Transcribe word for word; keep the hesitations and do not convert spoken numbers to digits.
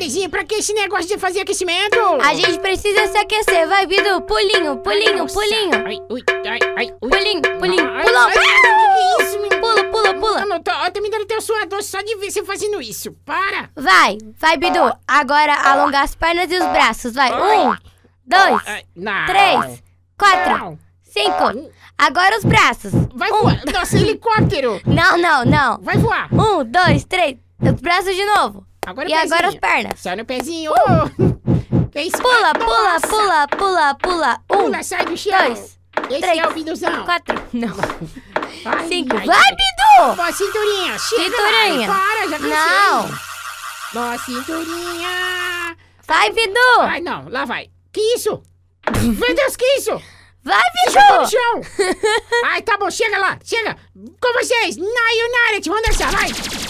Bebezinho, pra que esse negócio de fazer aquecimento? A gente precisa se aquecer. Vai, Bidu. Pulinho, pulinho, Nossa. pulinho. Ai, ui, ai, ai, ui. Pulinho, pulinho. Ai, Pulou. ai, que que é isso, menino? Pula, pula, pula. Eu não tô, eu tô me dando até o suador só de ver você fazendo isso. Para. Vai, vai, Bidu. Agora alongar as pernas e os braços. Vai. Um, dois, Ai, não. três, quatro, Não. cinco. Agora os braços. Vai Um. voar. Nossa, helicóptero. Não, não, não. Vai voar. Um, dois, três. Os braços de novo. Agora o E agora as pezinho. pernas. Só no pezinho. Oh. Que isso? Pula, Ai, pula, nossa. pula, pula, pula. Um, Pula, sai do chão. dois, Esse três, é o Biduzão. quatro. Não. Ai, Cinco. ai, Vai, ai. Bidu! Ó, cinturinha. Chega Cinturinha. lá. Para, já cansei. Não. Ó, cinturinha. Vai, Bidu! Ai, não. Lá vai. Que isso? Meu Deus, que isso? Vai, Você jogou no Bidu! chão. Ai, tá bom. Chega lá. Chega. Com vocês. Nayunara, te vamos dançar. Vai.